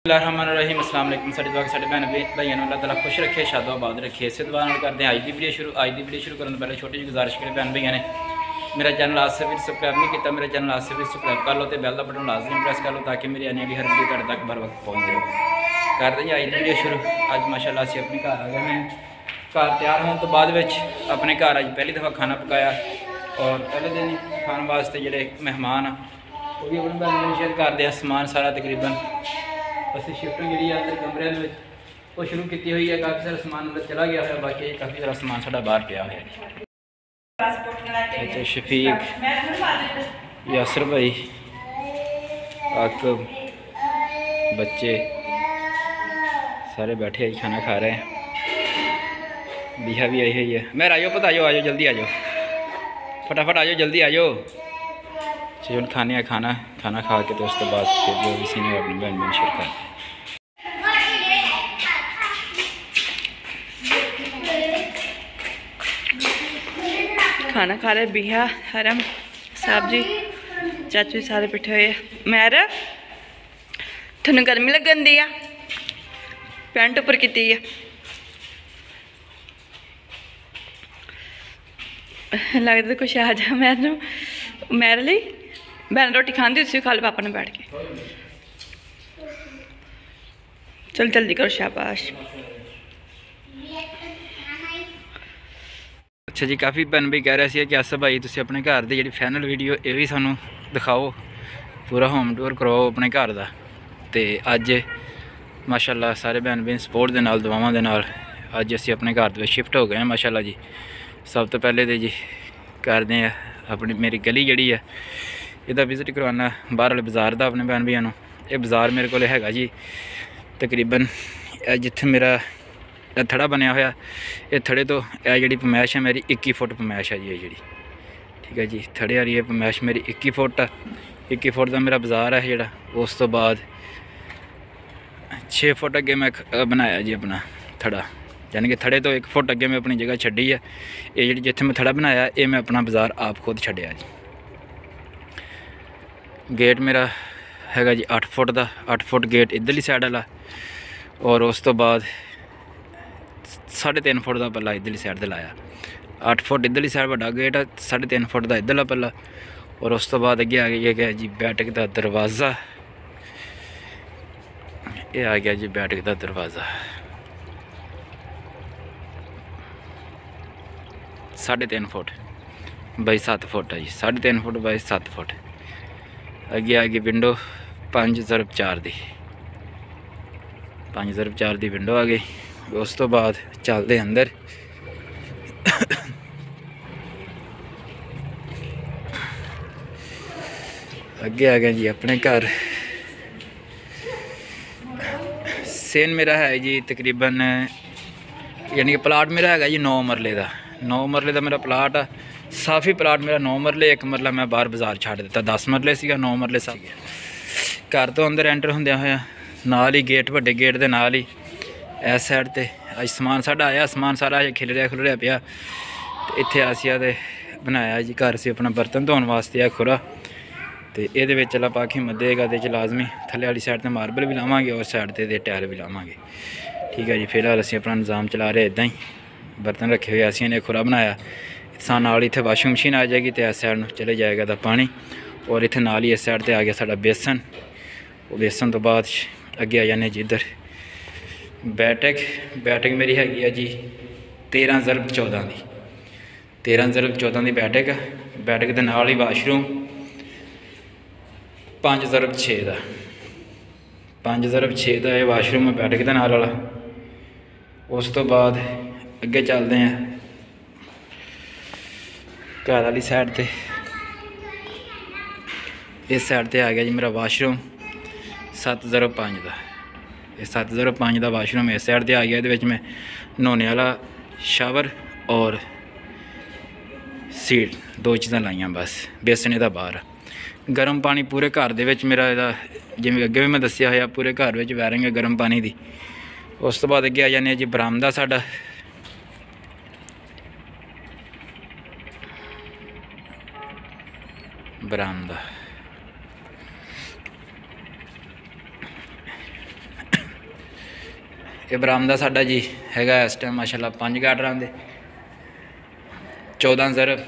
बिस्मिल्लाहिर्रहमानिर्रहीम अस्सलाम वालेकुम। साडी दुआ साडे भैन भाइयों अल्लाह ताला खुश रखे, शादो आबाद रखे। इस दुआ करते हैं अज की वीडियो शुरू। अज की वीडियो शुरू करने पहले छोटी जी गुजारिश करें भैन भाइयों ने मेरा चैनल आज से भी सबसक्राइब नहीं किया, मेरे चैनल आज से भी सबसक्राइब कर लो तो बैल का बटन लाजमी प्रेस कर लो ताकि मेरी आने वाली हर वीडियो तुहाडे तक बर वक्त पहुँच जाए। करते हैं अज की वीडियो शुरू। अज माशाअल्लाह असीं अपने घर आ गए हैं। घर तैयार होने तो बाद अपने घर अज पहली दफ़ा खाना पकाया और पहले दिन खाने वास्ते जोड़े मेहमान वो भी अपने भैन शेयर करते हैं। समान सारा तकरीबन असं शिफ्टिंग जी अंदर कमरे वो शुरू की हुई है। काफ़ी सारा समान अंदर चला गया है, बाकी काफ़ी सारा समान साढ़ा बाहर पिया है। अच्छा शफीक, यासर भाई, आकब, बच्चे सारे बैठे हैं खाना खा रहे हैं। बिहा भी आई हुई है। मैं आजो पता आ जाओ जल्दी आ जाओ, फटाफट आ जाओ जल्दी आ जाओ। चलो खाने खाना खाना खा के तो उस तो बाद फिर जो किसी ने अपनी बहन बहन शेयर कर खाना खा रहे। बिहा, हरम साहब जी, चाचू सारे बैठे हुए। मैर थोनू गर्मी लगन दी आ, पैंट उपर की है। लगता कुछ आ जा मैनू मेरे लिए भैन रोटी खाती उसी खा लो पापा ने बैठ के। चल जल्दी करो शाबाश। अच्छा जी, काफ़ी भैन भाई कह रहे थे कि आसफ भाई तुम अपने घर की जी फाइनल वीडियो ये भी सानू दिखाओ, पूरा होम टूर करवाओ अपने घर का। तो अज माशाल्लाह सारे भैन भाई सपोर्ट के नाल दुआवां दे नाल अज असीं अपने घर में शिफ्ट हो गए हैं माशाल्लाह जी। सब तो पहले तो जी करते हैं अपनी मेरी गली जी है इसका विजिट करवाना बाहर वाले बाज़ार का अपने भैन भाइयों। ये बाज़ार मेरे को है जी तकरीबन जिथे मेरा थड़ा बनया होया, ये थड़े तो यह जी पमैश है मेरी 21 फुट पमैश है जी। ये जी ठीक है जी, थड़े वाली ये पमैश मेरी 21 फुट है। 21 फुट का मेरा बाज़ार है जोड़ा। उस तो बाद 6 फुट अगे मैं बनाया जी अपना थड़ा, यानी कि थड़े तो 1 फुट अगे मैं अपनी जगह छड्डी है। ये जी जिथे मैं थड़ा बनाया ये मैं अपना बाज़ार आप खुद छड्डिया जी। गेट मेरा हैगा जी 8 फुट का, 8 फुट गेट इधरली साइड वाला और उस तो बाद 3.5 फुट का पल्ला इधरली साइड से लाया। 8 फुट इधरली साइड बड़ा गेट है, 3.5 फुट का इधरला पल्ला और उस तो बाद अगे आ गया जी बैठक का दरवाज़ा। ये आ गया जी बैठक का दरवाज़ा 3.5 फुट बाई 7 फुट है जी। 3.5 फुट बाई 7 फुट। अगे आ गई विंडो 5x4 की, 5x4 की विंडो आ गई। उस तो बाद चलते अंदर। अगे आ गया जी अपने घर। सेन मेरा है जी तकरीबन, यानी कि प्लाट मेरा है जी 9 मरले का। 9 मरले का मेरा प्लाट है। साफी प्लाट मेरा 9 मरले, 1 मरला मैं बाहर बाज़ार छड़ दिता। 10 मरले सीगा, 9 मरले सा घर तो अंदर एंटर होंदे होया नाल ही गेट, वड्डे गेट के नाल ही इस साइड ते अज समान साढ़ा आया। समान सारा अज खिलरिया पिया। तो इत्थे आसिया ते बनाया जी घर से अपना बर्तन धोने वास्ते है खुरा। तो ये चला पाक हिम्मत देगा तो लाजमी थले वाली साइड से मार्बल भी लावांगे और साइड से टायल भी लावांगे। ठीक है जी, फिलहाल असीं अपना निज़ाम चला रहे इदा ही। बर्तन रखे हुए असीं ने खुरा बनाया। सा नाल इत्थे वाशिंग मशीन आ जाएगी तो इस साइड चले जाएगा तो पानी, और इत्थे नाल ही इस साइड से आ गया साडा बेसन। वो बेसन तो बाद अगे आ जाने जी इधर बैठक। बैठक मेरी हैगी है जी 13x14 की, 13x14 की बैठक। बैठक के नाल ही वाशरूम 5x6 का, 5x6 का यह वाशरूम है बैठक के नाल वाला। उस तो बाद अगे चलते हैं घर वाली साइड ते। इस साइड ते आ गया जी मेरा वाशरूम 7x5 का। ये 7x5 का वाशरूम इस साइड से आ गया। ये मैं नहाने वाला शावर और सीट 2 चीज़ा लाइया बस, बेसन इहदा बाहर। गर्म पानी पूरे घर दे विच मेरा इहदा जिवें अगे भी मैं दस्सिया होया पूरे घर में वायरिंग है गर्म पानी की। उस तो बाद अगे आ जाने जी बरामदा साडा। बरामदा ਇਹ ਬਰਾਮਦਾ ਸਾਡਾ ਜੀ ਹੈਗਾ ਇਸ ਟਾਈਮ ਮਾਸ਼ਾਅੱਲਾ 5 ਗਾਡਰਾਂ ਦੇ 14 ਜ਼ਰਬ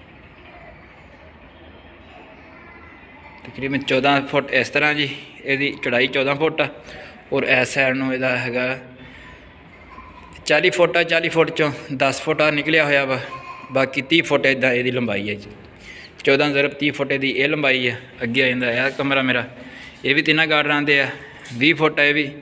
ਤਕਰੀਬਨ 14 ਫੁੱਟ ਇਸ ਤਰ੍ਹਾਂ ਜੀ। ਇਹਦੀ ਚੌੜਾਈ 14 ਫੁੱਟ ਆ ਔਰ ਇਸ ਸਾਈਡ ਨੂੰ ਇਹਦਾ ਹੈਗਾ 40 ਫੁੱਟ ਆ। 40 ਫੁੱਟ ਚੋਂ 10 ਫੁੱਟ ਆ ਨਿਕਲਿਆ ਹੋਇਆ ਵਾ, ਬਾਕੀ 30 ਫੁੱਟ ਇੱਦਾਂ ਇਹਦੀ ਲੰਬਾਈ ਹੈ ਜੀ। 14 ਜ਼ਰਬ 30 ਫੁੱਟ ਦੀ ਇਹ ਲੰਬਾਈ ਹੈ। ਅੱਗੇ ਆ ਜਾਂਦਾ ਇਹ ਕਮਰਾ ਮੇਰਾ, ਇਹ ਵੀ 3 ਗਾਡਰਾਂ ਦੇ ਆ। 20 ਫੁੱਟ ਹੈ ਇਹ ਵੀ,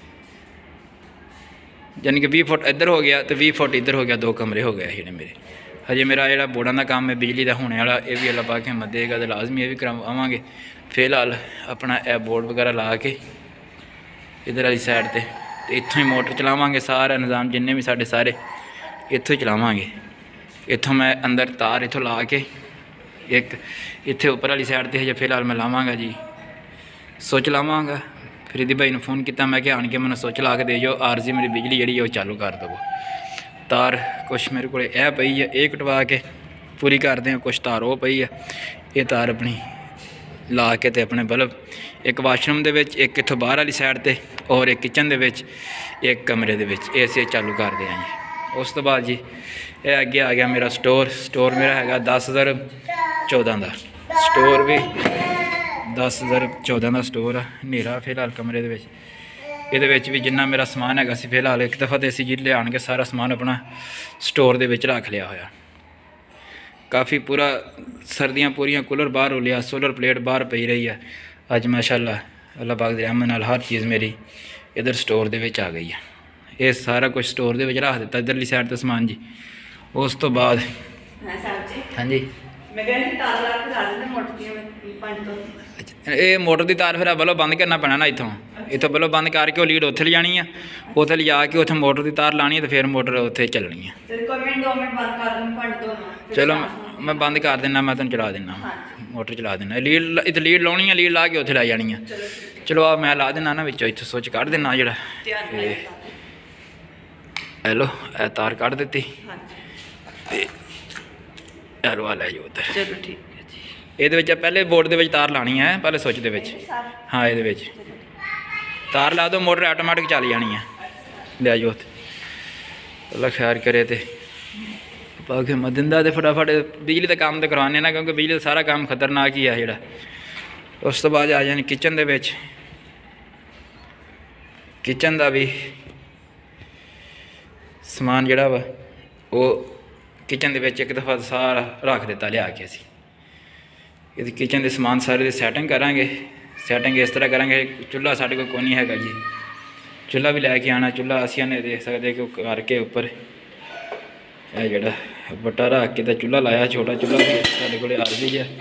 ਯਾਨੀ ਕਿ 20 ਫੁੱਟ ਇੱਧਰ ਹੋ ਗਿਆ ਤੇ 20 ਫੁੱਟ ਇੱਧਰ ਹੋ ਗਿਆ। 2 ਕਮਰੇ ਹੋ ਗਏ ਜਿਹੜੇ ਮੇਰੇ। ਹਜੇ ਮੇਰਾ ਜਿਹੜਾ ਬੋਰਡਾਂ ਦਾ ਕੰਮ ਹੈ ਬਿਜਲੀ ਦਾ ਹੋਣੇ ਵਾਲਾ, ਇਹ ਵੀ ਅੱਲਾ ਪਾ ਕੇ ਹਿੰਮਤ ਦੇਗਾ ਤੇ ਲਾਜ਼ਮੀ ਇਹ ਵੀ ਕਰਵਾਵਾਂਗੇ। ਫਿਲਹਾਲ ਆਪਣਾ ਇਹ ਬੋਰਡ ਵਗੈਰਾ ਲਾ ਕੇ ਇੱਧਰ ਵਾਲੀ ਸਾਈਡ ਤੇ ਇੱਥੋਂ ਹੀ ਮੋਟਰ ਚਲਾਵਾਂਗੇ। ਸਾਰਾ ਨਿਜ਼ਾਮ ਜਿੰਨੇ ਵੀ ਸਾਡੇ ਸਾਰੇ ਇੱਥੋਂ ਹੀ ਚਲਾਵਾਂਗੇ। ਇੱਥੋਂ ਮੈਂ ਅੰਦਰ ਤਾਰ ਇੱਥੋਂ ਲਾ ਕੇ ਇੱਕ ਇੱਥੇ ਉੱਪਰ ਵਾਲੀ ਸਾਈਡ ਤੇ ਹਜੇ ਫਿਲਹਾਲ ਮੈਂ ਲਾਵਾਂਗਾ ਜੀ, ਸੁੱਚ ਲਾਵਾਂਗਾ। ਫਰੀਦੀ ਭਾਈ ਨੂੰ फ़ोन किया, मैं आन के मैंने सुच ला के दे जाओ, आरजी मेरी बिजली जी है वो चालू कर दवो। तार कुछ मेरे को पई है, ये कटवा के पूरी कर दें। कुछ तार वो पई है, ये तार अपनी ला के ते अपने बल्ब एक वाशरूम दे विच, एक इत्थों बाहर वाली साइड ते और एक किचन दे विच, एक कमरे दे विच ऐसे चालू कर दें जी। उस तो बाद जी ये अगे आ गया मेरा स्टोर। स्टोर मेरा है 10 ज़रब 14 का स्टोर, भी 10 ज़रब 14 का स्टोर आ। हनेरा फिलहाल कमरे दे विच, ਇਹਦੇ ਵਿੱਚ ਵੀ ਜਿੰਨਾ ਮੇਰਾ ਸਮਾਨ ਹੈਗਾ ਸੀ ਫਿਲਹਾਲ ਇੱਕ ਦਫਾ ਤੇ ਅਸੀਂ ਜੀ ਲਿਆਣ ਕੇ ਸਾਰਾ ਸਮਾਨ ਆਪਣਾ ਸਟੋਰ ਦੇ ਵਿੱਚ ਰੱਖ ਲਿਆ ਹੋਇਆ। ਕਾਫੀ ਪੂਰਾ ਸਰਦੀਆਂ ਪੂਰੀਆਂ ਕੂਲਰ ਬਾਹਰ ਹੋ ਲਿਆ, ਸੋਲਰ ਪਲੇਟ ਬਾਹਰ ਪਈ ਰਹੀ ਹੈ। ਅੱਜ ਮਾਸ਼ਾਅੱਲਾ ਅੱਲਾਹ ਪਾਕ ਦੀ ਰਹਿਮਤ ਨਾਲ ਹਰ ਚੀਜ਼ ਮੇਰੀ ਇਧਰ ਸਟੋਰ ਦੇ ਵਿੱਚ ਆ ਗਈ ਹੈ। ਇਹ ਸਾਰਾ ਕੁਝ ਸਟੋਰ ਦੇ ਵਿੱਚ ਰੱਖ ਦਿੱਤਾ ਇਧਰਲੀ ਸਾਈਡ ਤੇ ਸਮਾਨ ਜੀ। ਉਸ ਤੋਂ ਬਾਅਦ ਹਾਂਜੀ मैं कहती तार ला के ला देना मोटर दी पंज तो। ਇਹ ਮੋਟਰ ਦੀ ਤਾਰ ਫਿਰ ਬਲੋ ਬੰਦ ਕਰਨਾ ਪੈਣਾ ਨਾ। ਇੱਥੋਂ ਬਲੋ ਬੰਦ ਕਰਕੇ ਉਹ ਲੀਡ ਉੱਥੇ ਲਿਜਾਣੀ ਆ, ਉੱਥੇ ਲਿਜਾ ਕੇ ਉੱਥੇ ਮੋਟਰ ਦੀ ਤਾਰ ਲਾਣੀ ਹੈ ਤੇ ਫਿਰ ਮੋਟਰ ਉੱਥੇ ਚੱਲਣੀ ਹੈ। ਚਲੋ ਮੈਂ ਬੰਦ ਕਰ ਦਿੰਦਾ, ਮੈਂ ਤੁਹਾਨੂੰ ਚਲਾ ਦਿੰਦਾ, ਮੋਟਰ ਚਲਾ ਦਿੰਦਾ। ਲੀਡ ਇੱਥੇ ਲੀਡ ਲਾਉਣੀ ਹੈ, ਲੀਡ ਲਾ ਕੇ ਉੱਥੇ ਲੈ ਜਾਣੀ ਆ। ਚਲੋ ਆ ਮੈਂ ਲਾ ਦਿੰਦਾ ਨਾ ਵਿੱਚੋਂ, ਇੱਥੋਂ ਸੁੱਚ ਕੱਢ ਦਿੰਦਾ ਜਿਹੜਾ ਹੈਲੋ ਇਹ ਤਾਰ ਕੱਢ ਦਿੱਤੀ ਤੇ ਹੈਲੋ ਆ ਲੈ ਜਾਓ ਉੱਧਰ। ਚਲੋ ਠੀਕ ਹੈ ਜੀ। ਇਹਦੇ ਵਿੱਚ ਪਹਿਲੇ ਬੋਰਡ ਦੇ ਵਿੱਚ ਤਾਰ ਲਾਣੀ ਹੈ, ਪਹਿਲੇ ਸੁੱਚ ਦੇ ਵਿੱਚ। ਹਾਂ ਇਹਦੇ ਵਿੱਚ ਤਾਰ ਲਾ ਦਿਓ, ਮੋਟਰ ਆਟੋਮੈਟਿਕ ਚੱਲ ਜਾਣੀ ਹੈ। ਲੈ ਜਾਓ ਉੱਥੇ, ਅੱਲਾ ਖੈਰ ਕਰੇ ਤੇ ਪਾਕੇ ਮਦਿੰਦਾ ਤੇ ਫਟਾਫਟ ਬਿਜਲੀ ਦਾ ਕੰਮ ਤਾਂ ਕਰਵਾਉਂਦੇ ਨਾ, ਕਿਉਂਕਿ ਬਿਜਲੀ ਦਾ ਸਾਰਾ ਕੰਮ ਖਤਰਨਾਕ ਹੀ ਆ ਜਿਹੜਾ। ਉਸ ਤੋਂ ਬਾਅਦ ਆ ਜਾਣੀ ਕਿਚਨ ਦੇ ਵਿੱਚ। ਕਿਚਨ ਦਾ ਵੀ ਸਮਾਨ ਜਿਹੜਾ ਵਾ ਉਹ किचन ਦੇ एक दफ़ा सारा रख दिता लिया के असी। ये किचन के समान सारे की सैटिंग करांगे। सैटिंग इस तरह करांगे, चूल्हा साढ़े को कोई नहीं हैगा जी, चूल्हा भी लैके आना। चूल्हा असी नहीं देख सकते कि करके उपर यह जोड़ा बट्टा रख के चूल्हा लाया, छोटा चूल्हा साढ़े को आरजी है।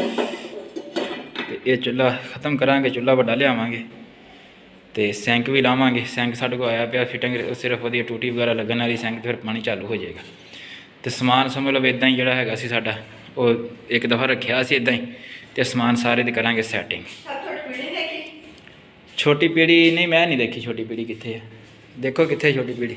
तो ये चूल्हा ख़त्म करांगे, चूल्हा बड़ा लियावांगे तो सैंक भी लावांगे। सैंक साढ़े को आया पिया फिटिंग, सिर्फ वो टूटी वगैरह लगन वाली सैंक, फिर पानी चालू हो जाएगा। तो समान समझ लो इदा ही जोड़ा है साडा वो एक दफ़ा रखा से इदा ही, तो समान सारे दी करांगे सैटिंग। छोटी पीढ़ी नहीं, मैं नहीं देखी छोटी पीढ़ी कित्थे है, देखो कित्थे छोटी पीढ़ी।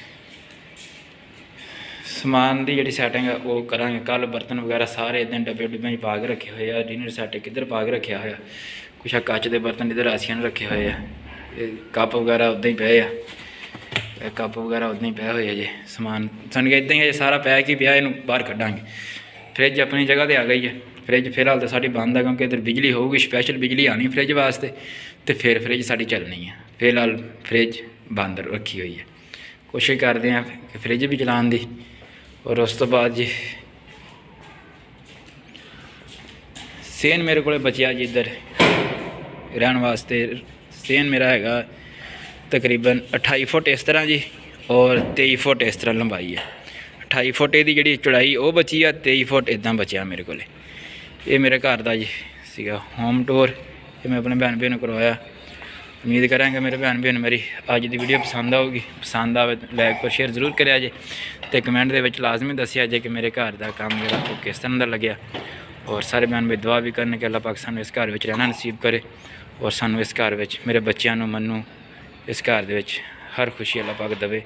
समान की जी सैटिंग है वो करांगे। कल बर्तन वगैरह सारे इदा डब्बे डुब्बे पा के रखे हुए हैं। डिनर सैट किधर पा के रखा होया, कुछ कच के बर्तन इधर आसियान रखे हुए हैं। कप वगैरह उदा ही पे है, कप वगैरह उदा ही पे हुए जे। समान सन के इदा ही सारा पैक ही पिया, इनू बाहर कढ़ांगे। फ्रिज अपनी जगह पर आ गई है। फ्रिज फिलहाल तो साड़ी बंद है, क्योंकि इधर बिजली होगी, स्पैशल बिजली आनी फ्रिज वास्ते, तो फिर फ्रिज साड़ी चलनी है। फिलहाल फ्रिज बंद रखी हुई है। कोशिश करते हैं कि फ्रिज भी चलाने की। और उस तो बाद जी सेन मेरे को बचिया जी इधर रहने वास्ते। सेन मेरा है तकरीबन 28 फुट इस तरह जी, और 23 फुट इस तरह लंबाई है। 28 फुट ये जी चौड़ाई वो बची है, 23 फुट इदा बचा मेरे को। ये मेरे घर का जी सीगा होम टूर, ये मैं अपने भैन भैन करवाया। उम्मीद करांगे मेरे भैन भैन मेरी अज की वीडियो पसंद आऊगी। पसंद आए लाइक और शेयर जरूर करा जे, तो कमेंट के लाजमी दसिया जे कि मेरे घर का काम जो किस तरह का लग्या। और सारे भैन भाई दुआ भी करने कि अल्लाह पाक सानू इस घर में रहना नसीब करे, और सानू इस घर में मेरे बच्चों मनु इस घर दे विच हर खुशी अल्लाह पाक दवे।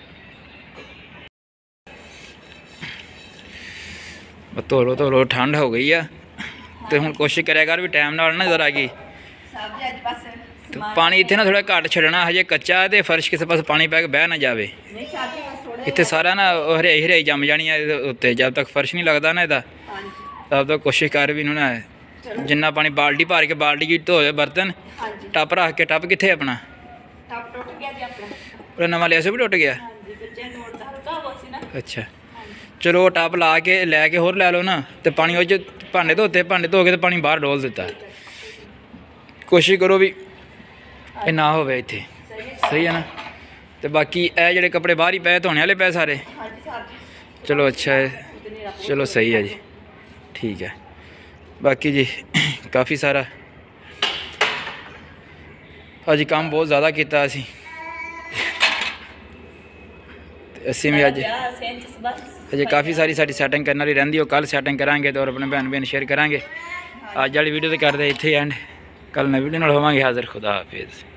धोलो धोलो ठंड हो गई है, तो हुण कोशिश करेगा भी टाइम नाल ना इधर आ गई ਤੇ ਪਾਣੀ ਇੱਥੇ ਨਾ ਥੋੜਾ ਘੱਟ ਛੱਡਣਾ, ਹਜੇ ਕੱਚਾ ਹੈ ਤੇ ਫਰਸ਼ ਕਿਸੇ ਪਾਸੇ ਪਾਣੀ ਪੈ ਕੇ ਬਹਿ ਨਾ ਜਾਵੇ। ਨਹੀਂ ਚਾਚੀ ਬਸ ਥੋੜਾ ਇੱਥੇ ਸਾਰਾ ਨਾ ਹਰਿਆਈ ਹਰਿਆਈ ਜੰਮ ਜਾਣੀ ਹੈ ਇਹਦੇ ਉੱਤੇ, ਜਦ ਤੱਕ ਫਰਸ਼ ਨਹੀਂ ਲੱਗਦਾ ਨਾ ਇਹਦਾ ਹਾਂਜੀ ਤਦ ਤੱਕ ਕੋਸ਼ਿਸ਼ ਕਰ ਵੀ ਨੂੰ ਨਾ ਜਿੰਨਾ ਪਾਣੀ ਬਾਲਟੀ ਭਰ ਕੇ ਬਾਲਟੀ ਜੀ ਧੋਏ ਬਰਤਨ ਹਾਂਜੀ ਟੱਪ ਰੱਖ ਕੇ। ਟੱਪ ਕਿੱਥੇ ਆਪਣਾ? ਟੱਪ ਟੁੱਟ ਗਿਆ ਜੀ ਆਪਣਾ। ਉਹ ਨਵਾਂ ਲਿਆ ਸੀ ਵੀ ਟੁੱਟ ਗਿਆ। ਹਾਂਜੀ ਬੱਚਿਆਂ ਨੂੰ ਤਾਂ ਹਲਕਾ ਹੋ ਸੀ ਨਾ। ਅੱਛਾ ਚਲੋ ਟੱਪ ਲਾ ਕੇ ਲੈ ਕੇ ਹੋਰ ਲੈ ਲਓ ਨਾ, ਤੇ ਪਾਣੀ ਉਹ 'ਚ ਭਾਂਡੇ ਧੋਤੇ, ਭਾਂਡੇ ਧੋ ਕੇ ਤੇ ਪਾਣੀ ਬਾਹਰ ਡੋਲ ਦਿੱਤਾ। ਕੋਸ਼ਿਸ਼ ਕਰੋ ਵੀ ਇਹ ਨਾ ਹੋਵੇ ਇੱਥੇ, ਸਹੀ ਹੈ ਨਾ। ਤੇ ਬਾਕੀ ਇਹ ਜਿਹੜੇ ਕੱਪੜੇ ਬਾਹਰ ਹੀ ਪਏ ਧੋਣੇ ਵਾਲੇ ਪਏ ਸਾਰੇ। ਹਾਂਜੀ ਸਾਹਿਬ ਚਲੋ ਅੱਛਾ ਹੈ, ਚਲੋ ਸਹੀ ਹੈ ਜੀ, ਠੀਕ ਹੈ। ਬਾਕੀ ਜੀ ਕਾਫੀ ਸਾਰਾ ਅੱਜ ਕੰਮ ਬਹੁਤ ਜ਼ਿਆਦਾ ਕੀਤਾ ਅਸੀਂ ਤੇ ਅਸੀਂ ਵੀ ਅੱਜ ਅਜੇ ਕਾਫੀ ਸਾਰੀ ਸਾਡੀ ਸੈਟਿੰਗ ਕਰਨ ਵਾਲੀ ਰਹਿੰਦੀ, ਉਹ ਕੱਲ ਸੈਟਿੰਗ ਕਰਾਂਗੇ ਤੇ ਔਰ ਆਪਣੇ ਭੈਣ ਭੈਣ ਸ਼ੇਅਰ ਕਰਾਂਗੇ। ਅੱਜ ਵਾਲੀ ਵੀਡੀਓ ਤੇ ਕਰਦੇ ਇੱਥੇ ਐਂਡ, ਕੱਲ ਨਵੀਂ ਵੀਡੀਓ ਨਾਲ ਹੋਵਾਂਗੇ ਹਾਜ਼ਰ। ਖੁਦਾ ਹਾਫਿਜ਼।